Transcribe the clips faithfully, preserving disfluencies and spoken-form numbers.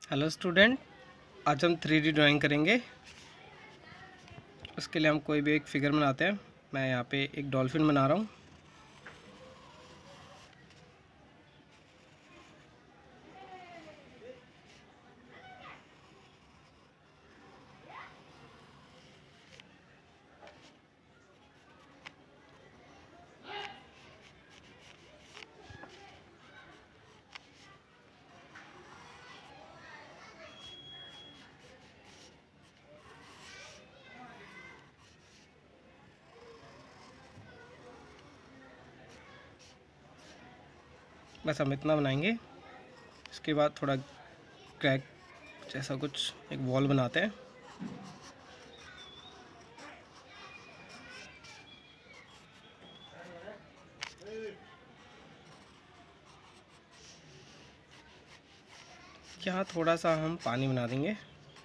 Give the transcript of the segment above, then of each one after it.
Hello student, आज हम three D drawing करेंगे। उसके लिए हम कोई भी एक फिगर बनाते हैं। मैं यहाँ पे एक डॉल्फिन बना रहा हूँ। बस हम इतना बनाएंगे। इसके बाद थोड़ा क्रैक जैसा कुछ एक वॉल बनाते हैं। यहाँ थोड़ा सा हम पानी बना देंगे।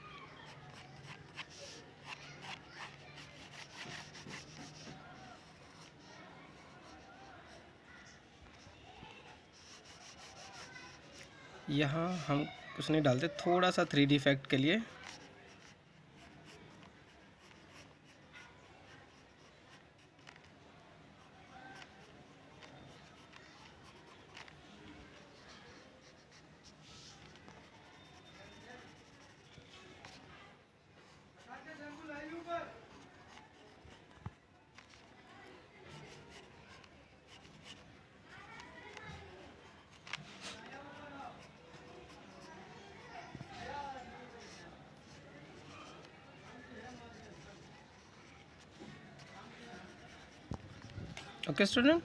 यहाँ हम कुछ नहीं डालते, थोड़ा सा थ्री डी इफेक्ट के लिए। ओके स्टूडेंट,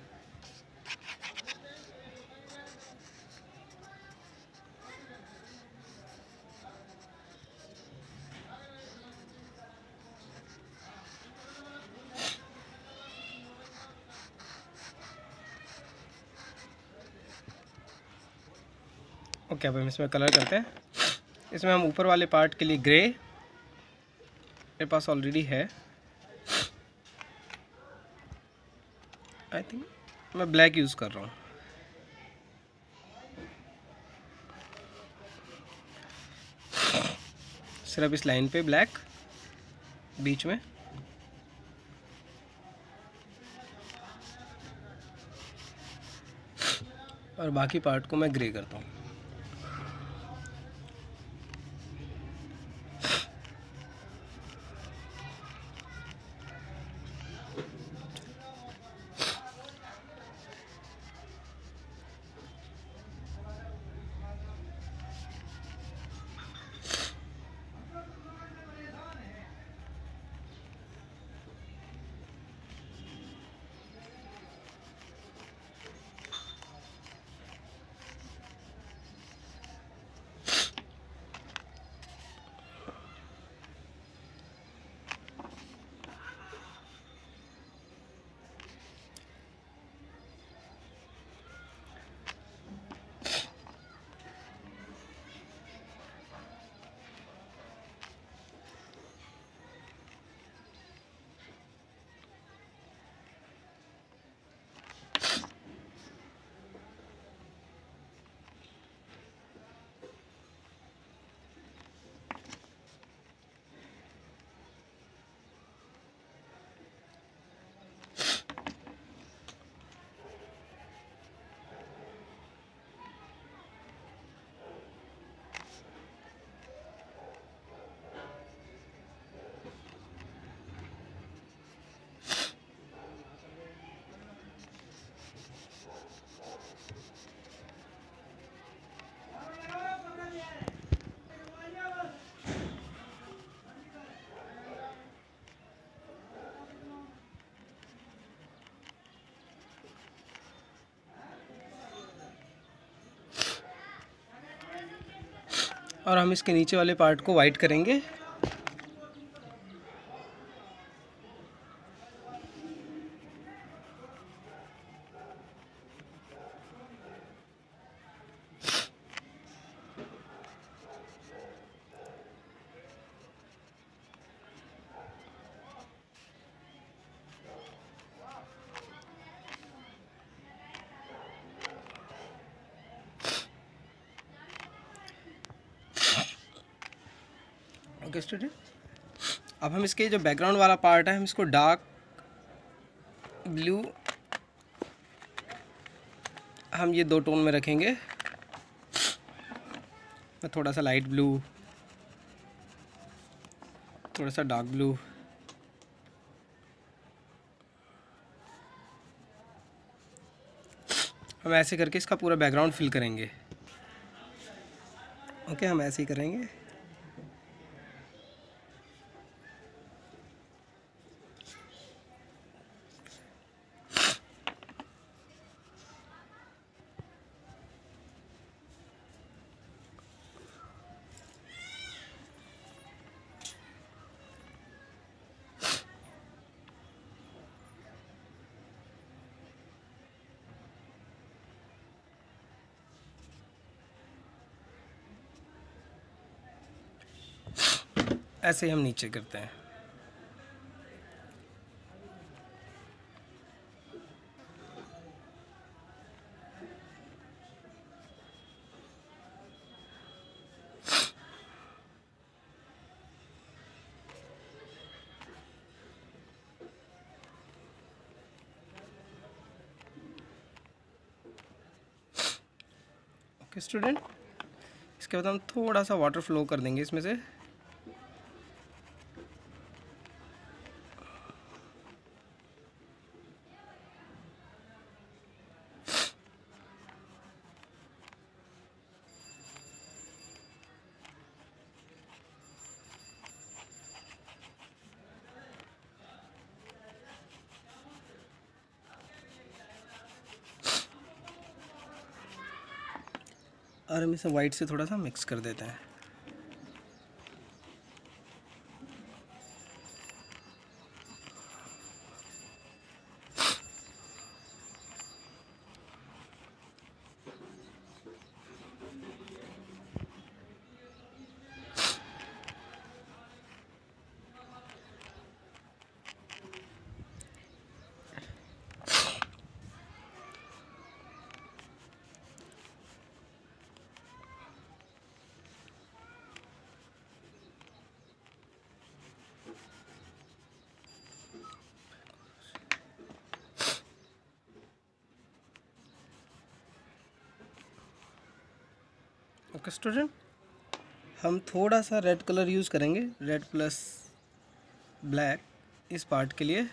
ओके अब हम इसमें कलर करते हैं। इसमें हम ऊपर वाले पार्ट के लिए ग्रे, मेरे पास ऑलरेडी है। आई थिंक मैं ब्लैक यूज़ कर रहा हूँ। सिर्फ इस लाइन पे ब्लैक, बीच में और बाकी पार्ट को मैं ग्रे करता हूँ। और हम इसके नीचे वाले पार्ट को वाइट करेंगे। ओके स्टूडेंट, अब हम इसके जो बैकग्राउंड वाला पार्ट है हम इसको डार्क ब्लू, हम ये दो टोन में रखेंगे, थोड़ा सा लाइट ब्लू, थोड़ा सा डार्क ब्लू। हम ऐसे करके इसका पूरा बैकग्राउंड फिल करेंगे। ओके, हम ऐसे ही करेंगे। ऐसे ही हम नीचे करते हैं। ओके स्टूडेंट, इसके बाद हम थोड़ा सा वाटर फ्लो कर देंगे इसमें से। और हम इसे वाइट से थोड़ा सा मिक्स कर देते हैं। ओके स्टूडेंट, हम थोड़ा सा रेड कलर यूज़ करेंगे, रेड प्लस ब्लैक इस पार्ट के लिए।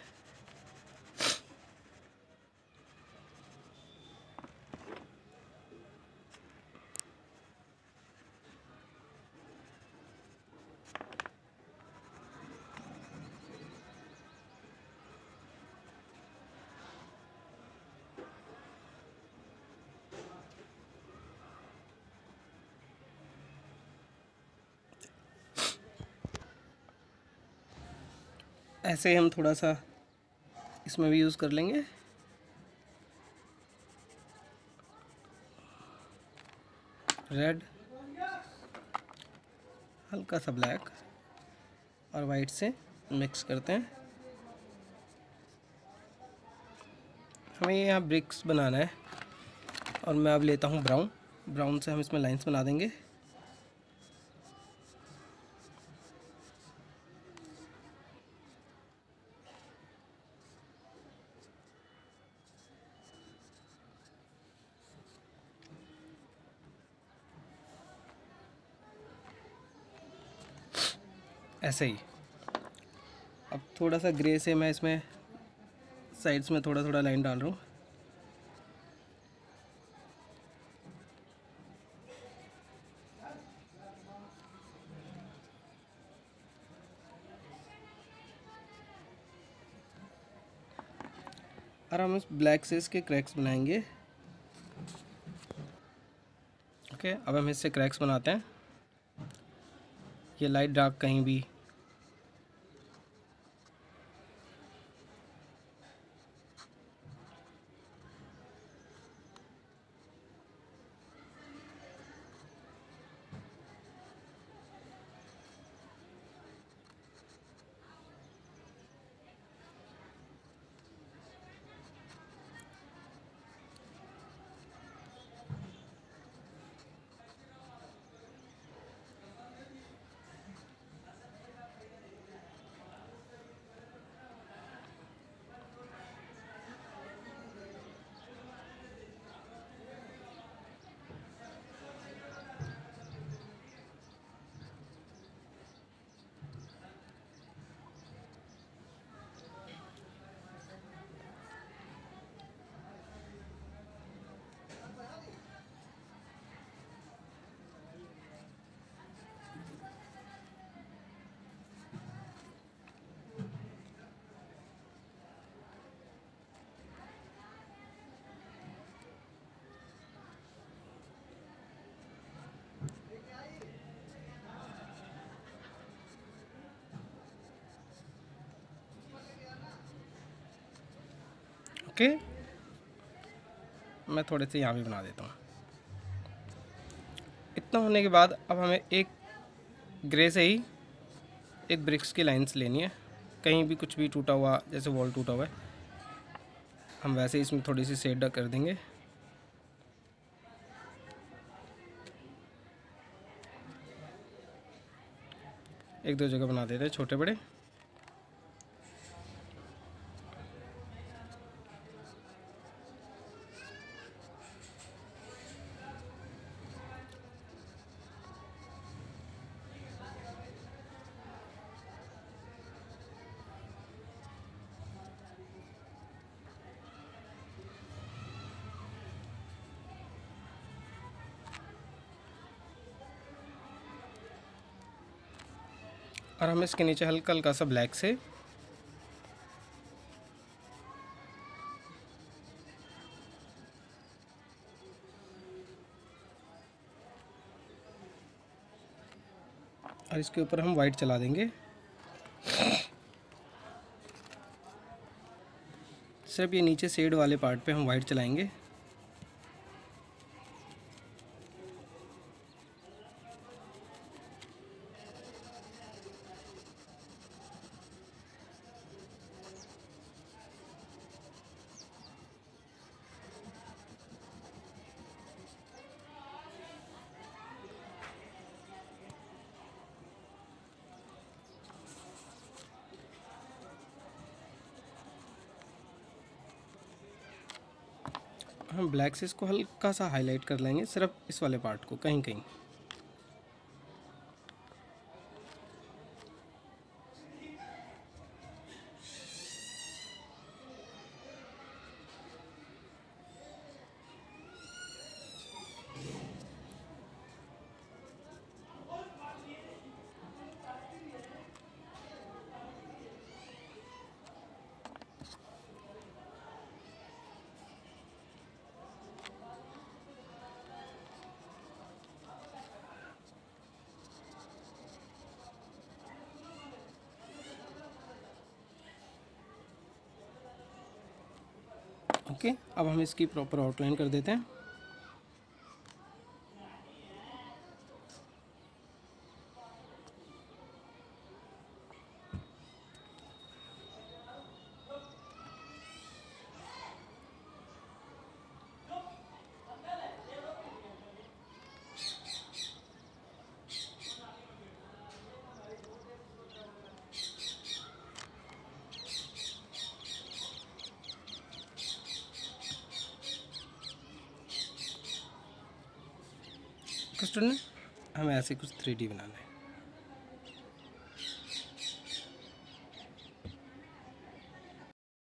ऐसे ही हम थोड़ा सा इसमें भी यूज़ कर लेंगे। रेड, हल्का सा ब्लैक और वाइट से मिक्स करते हैं। हमें यहाँ ब्रिक्स बनाना है और मैं अब लेता हूँ ब्राउन। ब्राउन से हम इसमें लाइंस बना देंगे। ऐसे ही अब थोड़ा सा ग्रे से मैं इसमें साइड्स में थोड़ा थोड़ा लाइन डाल रहा हूँ। और हम इस ब्लैक से इसके क्रैक्स बनाएंगे। ओके, अब हम इससे क्रैक्स बनाते हैं। ये लाइट डार्क कहीं भी। ओके, मैं थोड़े से यहाँ भी बना देता हूँ। इतना होने के बाद अब हमें एक ग्रे से ही एक ब्रिक्स की लाइंस लेनी है। कहीं भी कुछ भी टूटा हुआ, जैसे वॉल टूटा हुआ है, हम वैसे ही इसमें थोड़ी सी शेड कर देंगे। एक दो जगह बना देते हैं छोटे बड़े। और हम इसके नीचे हल्का हल्का सा ब्लैक से और इसके ऊपर हम वाइट चला देंगे। सिर्फ ये नीचे शेड वाले पार्ट पे हम वाइट चलाएंगे। हम ब्लैक से इसको हल्का सा हाईलाइट कर लेंगे, सिर्फ इस वाले पार्ट को कहीं कहीं। ओके, अब हम इसकी प्रॉपर आउटलाइन कर देते हैं। स्टूडेंट, हमें ऐसे कुछ थ्री डी बनाना है।